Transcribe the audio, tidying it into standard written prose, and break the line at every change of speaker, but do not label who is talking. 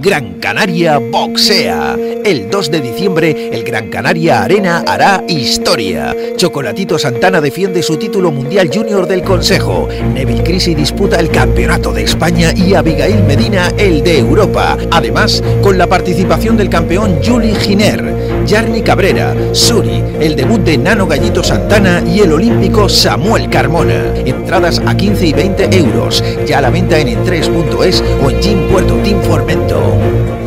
Gran Canaria boxea. El 2 de diciembre, el Gran Canaria Arena hará historia. Chocolatito Santana defiende su título mundial junior del Consejo. Neville Crisi disputa el Campeonato de España y Abigail Medina el de Europa. Además, con la participación del campeón Juli Giner, Jarni Cabrera, Suri, el debut de Nano Gallito Santana y el olímpico Samuel Carmona. Entradas a 15 y 20 euros. Ya a la venta en entres.es o en Gym Puerto Team Formento.